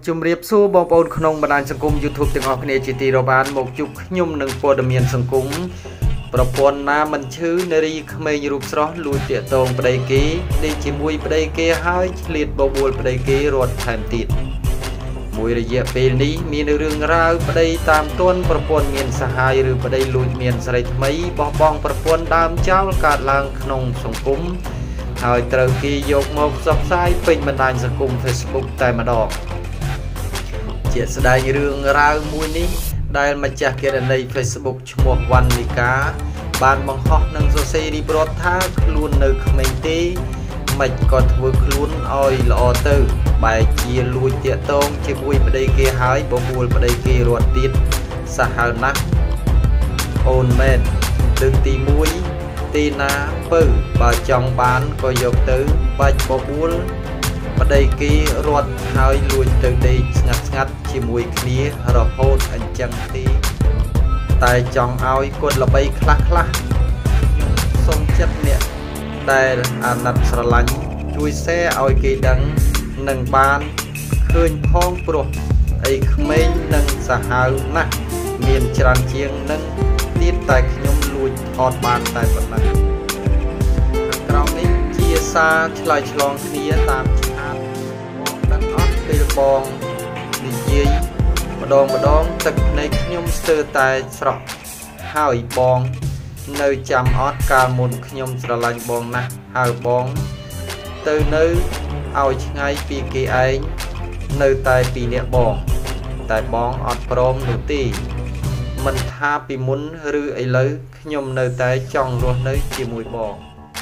ជំរាបសួរបងប្អូនក្នុងបណ្ដាញសង្គម YouTube ទាំងអស់គ្នាជាទីរាប់អានមកជួបខ្ញុំនឹងព័ត៌មានសង្គមប្រព័ន្ធណាមិនឈឺនារីក្មេងរូបស្រស់លួចទាក់ទងប្តីគេនេះជាមួយប្តីគេហើយឆ្លៀតបបួលប្តីគេរត់ថែមទៀតមួយរយៈពេលនេះមានរឿងរ៉ាវប្តីតាមទាន់ប្រពន្ធមានសហាយឬប្តីលួចមានស្រីថ្មីបោះបង់ប្រពន្ធដើមចោលកើតឡើងក្នុងសង្គមហើយត្រូវគេយកមកផ្សព្វផ្សាយពេញបណ្ដាញសង្គម Facebook តែម្ដងជាស្ដែងរឿងរ៉ាវមួយនេះដែលម្ចាស់គណនី Facebook ឈ្មោះវណ្ណនីកាបានបង្ហោះនឹងសរសេររៀបរាប់ថាខ្លួននៅក្មេងទេមិនក៏ធ្វើខ្លួនឲ្យល្អទៅបែរជាលួចទាក់ទងជាមួយប្តីគេហើយបបួលប្តីគេរត់ទៀតសាហាវណាស់អូនមែនលើកទី1ទីណាពៅបើចង់បានក៏យកទៅបាច់បបួលប្តីគេរត់ហើយលួចទៅដេកស្ងាត់ជាមួយគ្នារហូតអញ្ចឹងទេតែចង់ឲ្យគាត់ល្បីខ្លះសុំចិត្តអ្នកដែលអាណិតស្រឡាញ់ជួយ share ឲ្យគេដឹងនឹងបានឃើញផងព្រោះអីក្មេងនឹងសាហាវណាស់មានច្រើនជាងនឹងទៀតតែខ្ញុំលួចថតបានតែប៉ុណ្ណឹងក្រោមនេះជាសារឆ្លើយឆ្លងគ្នាតាមឆាតបងដឹងអត់ពេលបងនិយាយម្ដងទឹកភ្នែកខ្ញុំស្ទើរតែស្រក់ហើយបងនៅចាំអត់កាលមុនខ្ញុំស្រឡាញ់បងណាស់ហើយបងទៅនៅឲ្យឆ្ងាយពីគេឯងនៅតែពីអ្នកបងតែបងអត់ព្រមនោះទេមិនថាពីមុនឬឥឡូវខ្ញុំនៅតែចង់រស់នៅជាមួយបង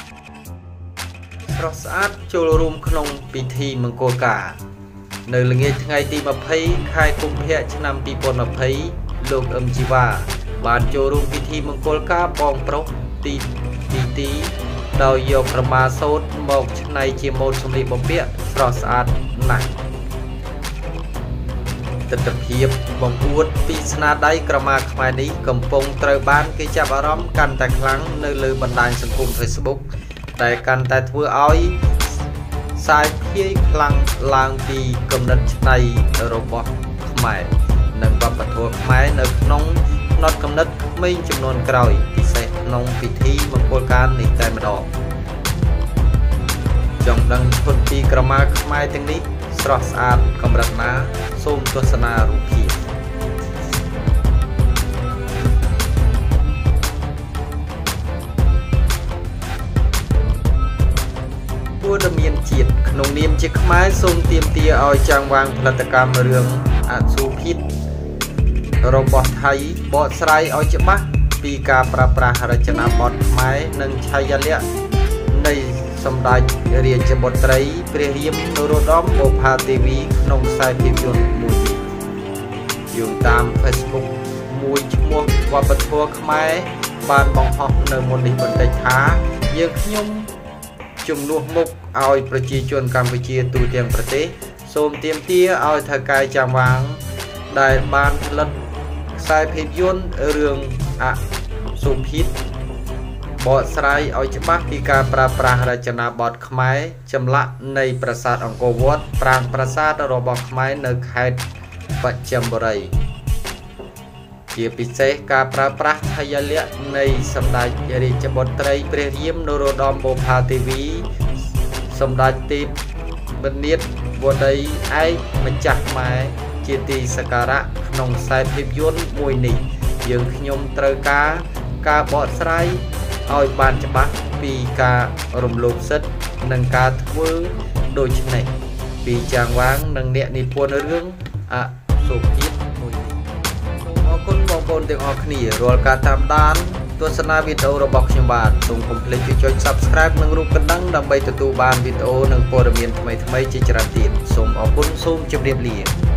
ស្រស់ស្អាតចូលរួមក្នុងពិធីមង្គលការនៅល្ងាចថ្ងៃទី20ខែកុម្ភៈឆ្នាំ2020លោកអឹមជីវ៉ាបានចូលរួមពិធីមង្គលការបងប្រុសទីដោយយកក្រមាសូត្រមកច្នៃជាម៉ូដសម្លៀកបំពាក់ស្រស់ស្អាតណាស់ទិដ្ឋភាពបង្អួតពីស្នាដៃក្រមាខ្មែរនេះកំពុងត្រូវបានគេចាប់អារម្មណ៍កាន់តែខ្លាំងនៅលើបណ្ដាញសង្គម Facebook តែកាន់តែធ្វើឲ្យសាយភាយខ្លាំងឡើងពីគំនិតច្នៃរបស់ខ្មែរនិងវប្បធម៌ខ្មែរនៅក្នុងផ្នត់គំនិតក្មេងចំនួនក្រោយពិសេសក្នុងពិធីមង្គលការនេះតែម្ដងចង់ដឹងឈុតពីក្រមាខ្មែរទាំងនេះស្រស់ស្អាតកម្រិតណាសូមទស្សនារូបភាពព័ត៌មានជាតិក្នុងនាមជាខ្មែរសូមទាមទារឲ្យចាងវាងផលិតកម្មរឿងអសុភិតរបស់ថៃបកស្រាយឲ្យច្បាស់ពីការប្រើប្រាស់រចនាបថខ្មែរនិងឆាយាល័ក្ខណ៍នៃសម្ដេចរាជបុត្រីព្រះរាមនរោត្តមបុប្ផាទេវីក្នុងខ្សែភាពយន្តមួយនេះយោងតាម Facebook មួយឈ្មោះវប្បធម៌ខ្មែរបានបង្ហោះនៅមុននេះបន្តិចថាយើងខ្ញុំជំនួសមុខឲ្យប្រជាជនកម្ពុជាទូទាំងប្រទេសសូមទាមទារឲ្យថៅកែចាំវាងដែលបានផលិតខ្សែភាពយន្តរឿងអសុភិតបកស្រាយឲ្យច្បាស់ពីការប្រើប្រាស់រចនាបថខ្មែរចម្លាក់នៃប្រាសាទអង្គរវត្តប្រាង្គប្រាសាទរបស់ខ្មែរនៅខេត្តបស្ចិមបុរីជាពិសេសការប្រើប្រាស់ឆាយាល័ក្ខណ៍នៃសម្ដេចរាជបុត្រីព្រះរាមនរោត្តមបុប្ផាទេវីសម្ដេចទេពនិតវតីឯកម្ចាស់ខ្មែរជាទីសក្ការៈក្នុងខ្សែភាពយន្តមួយនេះយើងខ្ញុំត្រូវការបកស្រាយឲ្យបានច្បាស់ពីការរំលោភសិទ្ធិនិងការធ្វើដូច្នេះពីចាងវាងនិងអ្នកនិពន្ធរឿងអសុភិតមួយនេះសូមអរគុណបងប្អូនទាំងអស់គ្នារាល់ការតាមដានទស្សនាវីដេអូរបស់ខ្ញុំបាទសូមកុំភ្លេចចុច Subscribe និងរូបកណ្ដឹងដើម្បីទទួលបានវីដេអូនិងព័ត៌មានថ្មីៗជាច្រើនទៀតសូមអរគុណសូមជម្រាបលា